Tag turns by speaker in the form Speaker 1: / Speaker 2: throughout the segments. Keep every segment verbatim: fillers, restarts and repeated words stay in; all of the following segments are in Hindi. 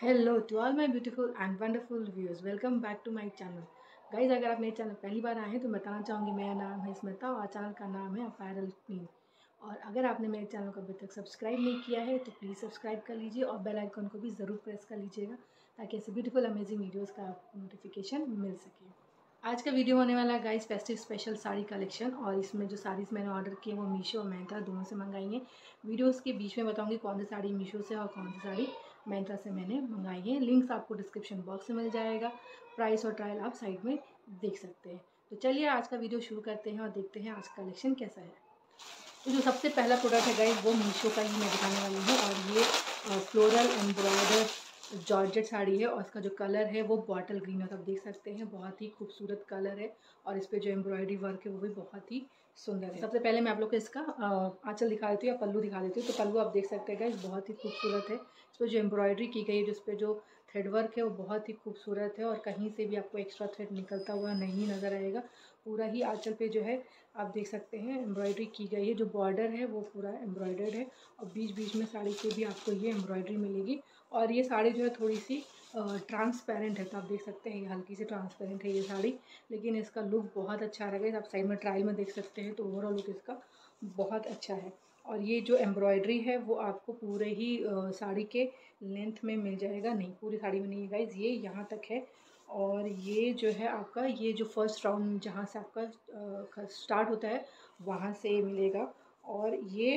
Speaker 1: Hello to all my beautiful and wonderful viewers, welcome back to my channel. Guys, अगर आप मेरे चैनल पहली बार आए हैं तो बताना चाहूँगी मेरा नाम है स्मिता और चैनल का नाम है अपैरल क्वीन। और अगर आपने मेरे चैनल को अभी तक सब्सक्राइब नहीं किया है तो प्लीज़ सब्सक्राइब कर लीजिए और बेल आइकन को भी ज़रूर प्रेस कर लीजिएगा ताकि ऐसे ब्यूटीफुल अमेजिंग वीडियोज़ का आपको नोटिफिकेशन मिल सके। आज का वीडियो होने वाला है guys festive special sari collection, और इसमें जो साड़ीज़ मैंने ऑर्डर की है वो मीशो और मिंत्रा दोनों से मंगाई है। वीडियोस के बीच में बताऊंगी कौन सी साड़ी मीशो से और कौन सी साड़ी मिंत्रा से मैंने मंगाई है। लिंक्स आपको डिस्क्रिप्शन बॉक्स में मिल जाएगा। प्राइस और ट्रायल आप साइड में देख सकते हैं। तो चलिए आज का वीडियो शुरू करते हैं और देखते हैं आज का कलेक्शन कैसा है। तो जो सबसे पहला प्रोडक्ट है गाइस वो मीशो का ही मैं दिखाने वाली हूँ, और ये फ्लोरल एम्ब्रॉयडर जॉर्जेट साड़ी है और इसका जो कलर है वो बॉटल ग्रीन है। तो आप देख सकते हैं बहुत ही खूबसूरत कलर है और इस पर जो एम्ब्रॉयडरी वर्क है वो भी बहुत ही सुंदर है। सबसे पहले मैं आप लोग को इसका आंचल दिखा देती हूँ या पल्लू दिखा देती हूँ। तो पल्लू आप देख सकते हैं गाइस बहुत ही खूबसूरत है। इस पर जो एम्ब्रॉयडरी की गई है, जिस पे जो थ्रेड वर्क है वो बहुत ही खूबसूरत है और कहीं से भी आपको एक्स्ट्रा थ्रेड निकलता हुआ नहीं नज़र आएगा। पूरा ही आंचल पे जो है आप देख सकते हैं एम्ब्रॉयडरी की गई है। जो बॉर्डर है वो पूरा एम्ब्रॉयडर्ड है और बीच बीच में साड़ी पे भी आपको ये एम्ब्रॉयडरी मिलेगी। और ये साड़ी जो है थोड़ी सी ट्रांसपेरेंट है, तो आप देख सकते हैं ये हल्की सी ट्रांसपेरेंट है ये साड़ी, लेकिन इसका लुक बहुत अच्छा रहेगा। आप साइड में ट्रायल में देख सकते हैं तो ओवरऑल लुक इसका बहुत अच्छा है। और ये जो एम्ब्रॉयडरी है वो आपको पूरे ही साड़ी के लेंथ में मिल जाएगा, नहीं पूरी साड़ी में नहीं है गाइज, ये यहाँ तक है। और ये जो है आपका ये जो फर्स्ट राउंड जहाँ से आपका स्टार्ट होता है वहाँ से मिलेगा, और ये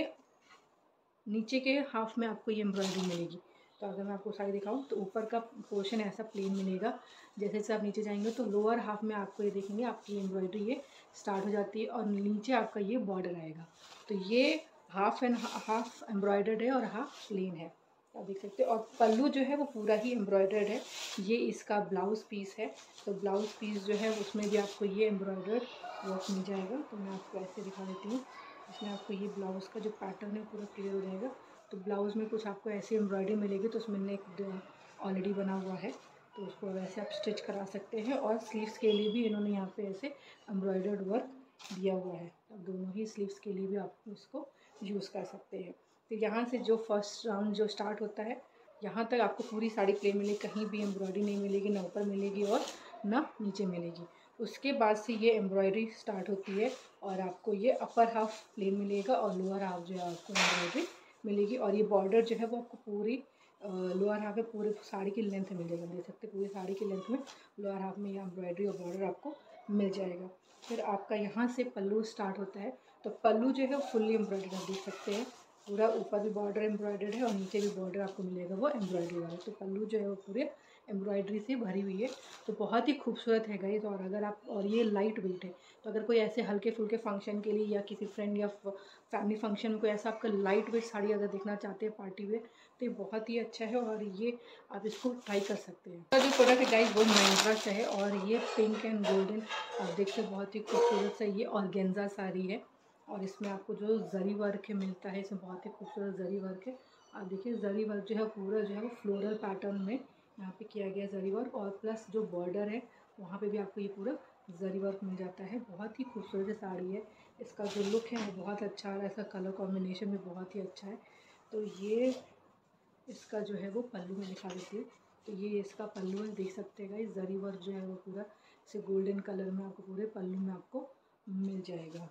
Speaker 1: नीचे के हाफ में आपको ये एम्ब्रॉयडरी मिलेगी। तो अगर मैं आपको साड़ी दिखाऊं तो ऊपर का पोर्शन ऐसा प्लेन मिलेगा, जैसे जैसे आप नीचे जाएंगे तो लोअर हाफ में आपको ये देखेंगे आपकी एम्ब्रॉयडरी ये स्टार्ट हो जाती है और नीचे आपका ये बॉर्डर आएगा। तो ये हाफ एंड हाफ एम्ब्रॉयडर्ड है और हाफ प्लेन है, आप देख सकते हैं। और पल्लू जो है वो पूरा ही एम्ब्रॉयडर्ड है। ये इसका ब्लाउज पीस है, तो ब्लाउज पीस जो है उसमें भी आपको ये एम्ब्रॉयडर्ड वर्क मिल जाएगा। तो मैं आपको ऐसे दिखा देती हूँ, इसमें आपको ये ब्लाउज़ का जो पैटर्न है पूरा क्लियर हो जाएगा। तो ब्लाउज़ में कुछ आपको ऐसी एम्ब्रॉयडरी मिलेगी, तो उसमें नेक ऑलरेडी बना हुआ है तो उसको वैसे आप स्टिच करा सकते हैं। और स्लीव्स के लिए भी इन्होंने यहाँ पे ऐसे एम्ब्रॉयडर्ड वर्क दिया हुआ है, अब दोनों ही स्लीव्स के लिए भी आप इसको यूज़ कर सकते हैं। तो यहाँ से जो फर्स्ट राउंड जो स्टार्ट होता है यहाँ तक आपको पूरी साड़ी प्लेन मिलेगी, कहीं भी एम्ब्रॉयडरी नहीं मिलेगी, ना ऊपर मिलेगी और ना नीचे मिलेगी। उसके बाद से ये एम्ब्रॉयडरी स्टार्ट होती है और आपको ये अपर हाफ प्लेन मिलेगा और लोअर हाफ जो है आपको एम्ब्रॉयडरी मिलेगी। और ये बॉर्डर जो है वो आपको पूरी लोअर हाफ में पूरे साड़ी की लेंथ में मिल जाएगा, देख सकते हैं पूरी साड़ी की लेंथ में लोअर हाफ में ये एम्ब्रॉयडरी और बॉर्डर आपको मिल जाएगा। फिर आपका यहाँ से पल्लू स्टार्ट होता है, तो पल्लू जो है फुल्ली एम्ब्रॉयडर्ड आप देख सकते हैं, पूरा ऊपर भी बॉर्डर एम्ब्रॉयडर्ड है और नीचे भी बॉर्डर आपको मिलेगा वो एम्ब्रॉयडरी वाला। तो पल्लू जो है वो पूरे एम्ब्रॉयडरी से भरी हुई है, तो बहुत ही खूबसूरत है गाइस। और अगर आप और ये लाइट वेट है, तो अगर कोई ऐसे हल्के फुल्के फंक्शन के लिए या किसी फ्रेंड या फैमिली फंक्शन में कोई ऐसा आपका लाइट वेट साड़ी अगर देखना चाहते हैं पार्टी वेयर, तो ये बहुत ही अच्छा है और ये आप इसको ट्राई कर सकते हैं। तो जो प्रोडक्ट है गाइस वो मिंत्रा से है और ये पिंक एंड गोल्डन आप देख सकते बहुत ही खूबसूरत सा ये ऑर्गेन्जा साड़ी है। और इसमें आपको जो जरी वर्क है मिलता है, इसमें बहुत ही खूबसूरत जरी वर्क है। आप देखिए जरी वर्क जो है पूरा जो है वो फ्लोरल पैटर्न में यहाँ पे किया गया जरी वर्क, और प्लस जो बॉर्डर है वहाँ पे भी आपको ये पूरा जरी वर्क मिल जाता है। बहुत ही खूबसूरत साड़ी है, इसका जो लुक है वो बहुत अच्छा आ रहा है, इसका कलर कॉम्बिनेशन भी बहुत ही अच्छा है। तो ये इसका जो है वो पल्लू में दिखा देती हूँ। तो ये इसका पल्लू है, देख सकते हैं गाइस जरी वर्क जो है वो पूरा से गोल्डन कलर में आपको पूरे पल्लू में आपको मिल जाएगा।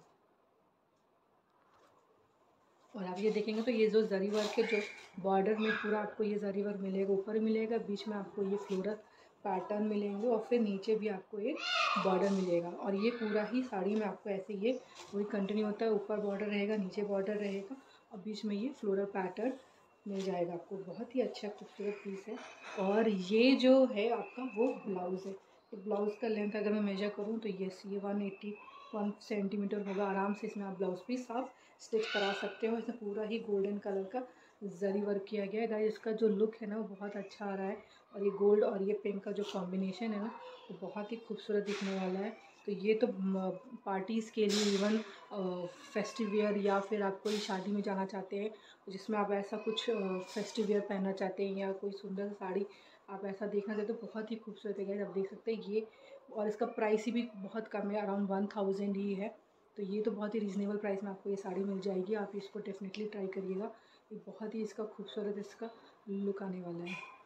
Speaker 1: और आप ये देखेंगे तो ये जो जरी वर्क है जो बॉर्डर में पूरा आपको ये जरी वर्क मिलेगा, ऊपर मिलेगा, बीच में आपको ये फ्लोरल पैटर्न मिलेंगे और फिर नीचे भी आपको एक बॉर्डर मिलेगा। और ये पूरा ही साड़ी में आपको ऐसे ये वही कंटिन्यू होता है, ऊपर बॉर्डर रहेगा, नीचे बॉर्डर रहेगा और बीच में ये फ्लोरल पैटर्न मिल जाएगा आपको। बहुत ही अच्छा खूबसूरत पीस है। और ये जो है आपका वो ब्लाउज़ है, तो ब्लाउज़ का लेंथ अगर मैं मेजर करूँ तो ये ये वन एट्टी वन सेंटीमीटर होगा आराम से। इसमें आप ब्लाउज पीस आप स्टिच करा सकते हो। इसमें पूरा ही गोल्डन कलर का जरी वर्क किया गया है गाइस। इसका जो लुक है ना वो बहुत अच्छा आ रहा है, और ये गोल्ड और ये पिंक का जो कॉम्बिनेशन है ना वो बहुत ही खूबसूरत दिखने वाला है। तो ये तो पार्टीज़ के लिए, इवन फेस्टिव वेयर या फिर आप कोई शादी में जाना चाहते हैं जिसमें आप ऐसा कुछ फेस्टिव वेयर पहनना चाहते हैं या कोई सुंदर साड़ी आप ऐसा देखना चाहते हो, बहुत ही खूबसूरत है गाइस। आप देख सकते हैं ये, और इसका प्राइस भी बहुत कम है, अराउंड वन थाउजेंड ही है। तो ये तो बहुत ही रीज़नेबल प्राइस में आपको ये साड़ी मिल जाएगी, आप इसको डेफिनेटली ट्राई करिएगा। ये बहुत ही इसका खूबसूरत इसका लुक आने वाला है।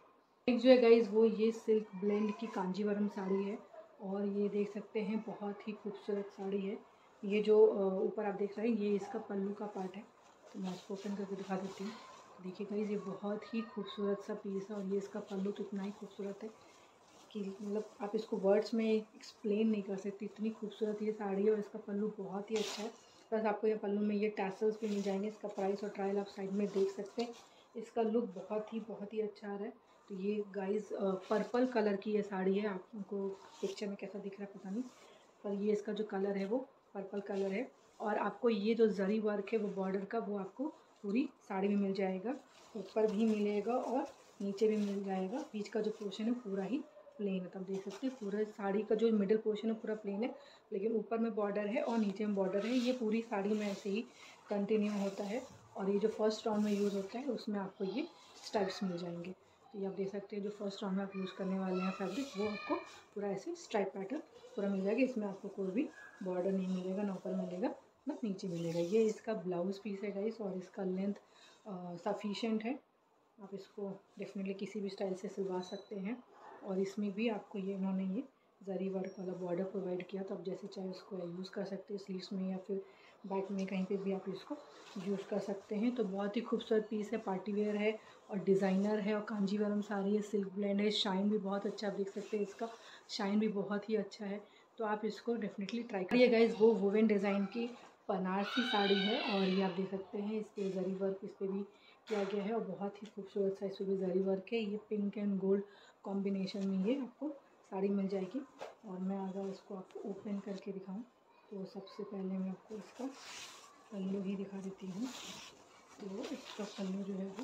Speaker 1: एक जो है गाइज वो ये सिल्क ब्लेंड की कांजीवरम साड़ी है और ये देख सकते हैं बहुत ही खूबसूरत साड़ी है। ये जो ऊपर आप देख रहे हैं ये इसका पल्लू का पार्ट है, तो मैं इसको ओपन करके दिखा देती हूँ। देखिए गाइज ये बहुत ही खूबसूरत सा पीस है और ये इसका पल्लू तो इतना ही खूबसूरत है कि मतलब आप इसको वर्ड्स में एक्सप्लेन नहीं कर सकते, इतनी खूबसूरत ये साड़ी है और इसका पल्लू बहुत ही अच्छा है। प्लस आपको ये पल्लू में ये टैसल्स भी मिल जाएंगे। इसका प्राइस और ट्रायल आप साइड में देख सकते हैं। इसका लुक बहुत ही बहुत ही अच्छा आ रहा है। तो ये गाइस पर्पल कलर की ये साड़ी है, आपको पिक्चर में कैसा दिख रहा है पता नहीं, पर ये इसका जो कलर है वो पर्पल कलर है। और आपको ये जो जरी वर्क है वो बॉर्डर का वो आपको पूरी साड़ी में मिल जाएगा, ऊपर भी मिलेगा और नीचे भी मिल जाएगा। बीच का जो पोर्शन है पूरा ही प्लेन है, तब देख सकते हैं पूरा साड़ी का जो मिडिल पोर्शन है पूरा प्लेन है, लेकिन ऊपर में बॉर्डर है और नीचे में बॉर्डर है। ये पूरी साड़ी में ऐसे ही कंटिन्यू होता है और ये जो फर्स्ट राउंड में यूज़ होता है उसमें आपको ये स्ट्राइप्स मिल जाएंगे। तो ये आप देख सकते हैं जो फर्स्ट राउंड में आप यूज़ करने वाले हैं फैब्रिक वो आपको पूरा ऐसे स्ट्राइप पैटर्न पूरा मिल जाएगा। इसमें आपको कोई भी बॉर्डर नहीं मिलेगा, ना ऊपर मिलेगा ना नीचे मिलेगा। ये इसका ब्लाउज़ पीस है गाइस और इसका लेंथ सफिशेंट है, आप इसको डेफिनेटली किसी भी स्टाइल से सिलवा सकते हैं। और इसमें भी आपको ये इन्होंने ये जरी वर्क वाला बॉर्डर प्रोवाइड किया, तो आप जैसे चाहे उसको यूज़ कर सकते हैं स्लीव्स में या फिर बैक में कहीं पे भी आप इसको यूज़ कर सकते हैं। तो बहुत ही खूबसूरत पीस है, पार्टी वेयर है और डिज़ाइनर है और कांजीवरम साड़ी है, सिल्क ब्लेंड है, शाइन भी बहुत अच्छा आप देख सकते हैं, इसका शाइन भी बहुत ही अच्छा है। तो आप इसको डेफिनेटली ट्राई करिए गाइस। वो वुवन डिज़ाइन की बनारसी साड़ी है और ये आप देख सकते हैं इस पर जरी वर्क इस पर भी किया गया है और बहुत ही खूबसूरत सा इसमें भी जरी वर्क है। ये पिंक एंड गोल्ड कॉम्बिनेशन में ये आपको साड़ी मिल जाएगी। और मैं अगर इसको आपको ओपन करके दिखाऊं तो सबसे पहले मैं आपको इसका पल्लू ही दिखा देती हूँ। तो इसका पल्लू जो है वो,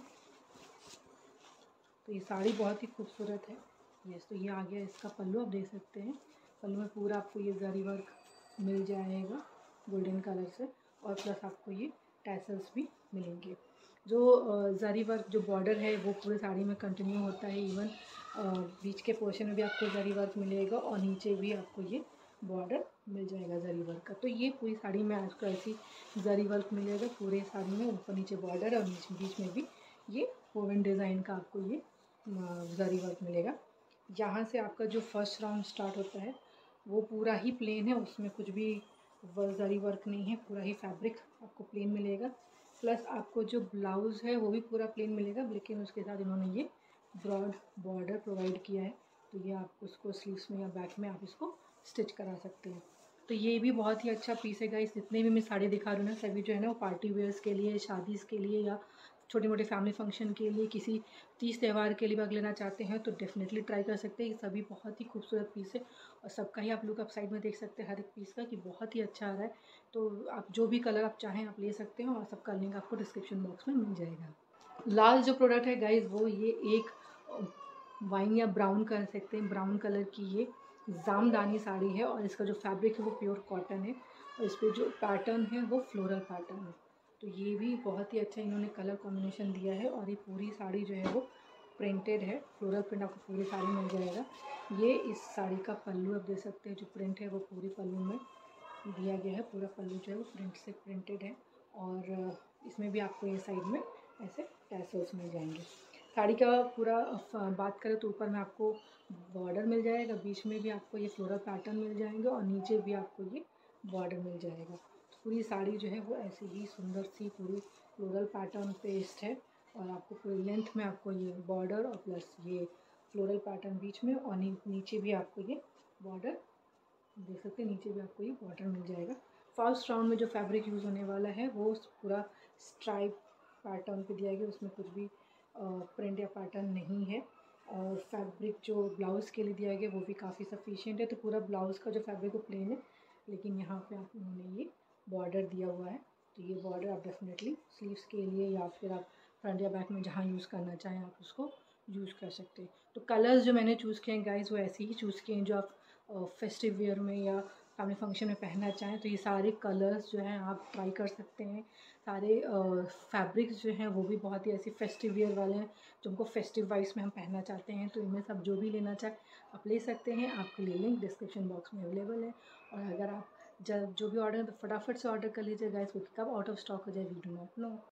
Speaker 1: तो ये साड़ी बहुत ही खूबसूरत है। यस, तो ये आ गया इसका पल्लू, आप देख सकते हैं पल्लू में पूरा आपको ये जरी वर्क मिल जाएगा गोल्डन कलर से और प्लस आपको ये टैसल्स भी मिलेंगे। जो जरी वर्क जो बॉर्डर है वो पूरे साड़ी में कंटिन्यू होता है। इवन बीच के पोर्शन में भी आपको जरी वर्क मिलेगा और नीचे भी आपको ये बॉर्डर मिल जाएगा जरी वर्क का। तो ये पूरी साड़ी में आपको ऐसी जरी वर्क मिलेगा पूरे साड़ी में, ऊपर नीचे बॉर्डर और नीचे बीच में भी ये वोवन डिज़ाइन का आपको ये जरी वर्क मिलेगा। यहाँ से आपका जो फर्स्ट राउंड स्टार्ट होता है वो पूरा ही प्लेन है, उसमें कुछ भी जरी वर्क नहीं है, पूरा ही फैब्रिक आपको प्लेन मिलेगा। प्लस आपको जो ब्लाउज़ है वो भी पूरा प्लेन मिलेगा, लेकिन उसके साथ इन्होंने ये ब्रॉड बॉर्डर प्रोवाइड किया है। तो ये आप उसको स्लीव्स में या बैक में आप इसको स्टिच करा सकते हैं। तो ये भी बहुत ही अच्छा पीस है गाइस। जितने भी मैं साड़ी दिखा रही हूँ ना सभी जो है ना वो पार्टी वेयर्स के लिए, शादीज़ के लिए या छोटे मोटे फैमिली फंक्शन के लिए, किसी तीज त्यौहार के लिए भी अगर लेना चाहते हैं तो डेफिनेटली ट्राई कर सकते हैं। ये सभी बहुत ही खूबसूरत पीस है और सबका ही आप लोग आप साइड में देख सकते हैं हर एक पीस का कि बहुत ही अच्छा आ रहा है। तो आप जो भी कलर आप चाहें आप ले सकते हैं और सबका लिंक आपको डिस्क्रिप्शन बॉक्स में मिल जाएगा। लास्ट जो प्रोडक्ट है गाइज वो ये एक वाइन या ब्राउन कर सकते हैं, ब्राउन कलर की ये जामदानी साड़ी है और इसका जो फैब्रिक है वो प्योर कॉटन है और इस पर जो पैटर्न है वो फ्लोरल पैटर्न है। तो ये भी बहुत ही अच्छा इन्होंने कलर कॉम्बिनेशन दिया है और ये पूरी साड़ी जो है वो प्रिंटेड है, फ्लोरल प्रिंट आपको पूरी साड़ी मिल जाएगा। ये इस साड़ी का पल्लू आप देख सकते हैं, जो प्रिंट है वो पूरी पल्लू में दिया गया है, पूरा पल्लू जो है वो प्रिंट से प्रिंटेड है और इसमें भी आपको ये साइड में ऐसे टैसल्स मिल जाएंगे। साड़ी का पूरा बात करें तो ऊपर में आपको बॉर्डर मिल जाएगा, बीच में भी आपको ये फ्लोरल पैटर्न मिल जाएंगे और नीचे भी आपको ये बॉर्डर मिल जाएगा। तो पूरी साड़ी जो है वो ऐसी ही सुंदर सी पूरी फ्लोरल पैटर्न पेस्ट है और आपको पूरी लेंथ में आपको ये बॉर्डर और प्लस ये फ्लोरल पैटर्न बीच में और नी, नीचे भी आपको ये बॉर्डर देख सकते हैं, नीचे भी आपको ये बॉर्डर मिल जाएगा। फर्स्ट राउंड में जो फैब्रिक यूज़ होने वाला है वो पूरा स्ट्राइप पैटर्न पे दिया गया, उसमें कुछ भी प्रिंट या पैटर्न नहीं है। और फैब्रिक जो ब्लाउज़ के लिए दिया गया वो भी काफ़ी सफिशिएंट है। तो पूरा ब्लाउज़ का जो फैब्रिक वो प्लेन है, लेकिन यहाँ पे आप उन्होंने ये बॉर्डर दिया हुआ है। तो ये बॉर्डर आप डेफिनेटली स्लीव्स के लिए या फिर आप फ्रंट या बैक में जहाँ यूज़ करना चाहें आप उसको यूज़ कर सकते हैं। तो कलर्स जो मैंने चूज़ किए हैं गाइस वो ऐसे ही चूज़ किए हैं जो आप फेस्टिव वेयर में या फैमिली फंक्शन में पहनना चाहें। तो ये सारे कलर्स जो हैं आप ट्राई कर सकते हैं। सारे फैब्रिक्स जो हैं वो भी बहुत ही ऐसे फेस्टिव वेयर वाले हैं जो हमको फेस्टिव वाइज में हम पहनना चाहते हैं। तो इनमें सब जो भी लेना चाहें आप ले सकते हैं, आपके लिए लिंक डिस्क्रिप्शन बॉक्स में अवेलेबल है। और अगर आप जब जो भी ऑर्डर है तो फटाफट से ऑर्डर कर लीजिए गाइस, क्योंकि कब आउट ऑफ स्टॉक हो जाए वी डू नॉट नो।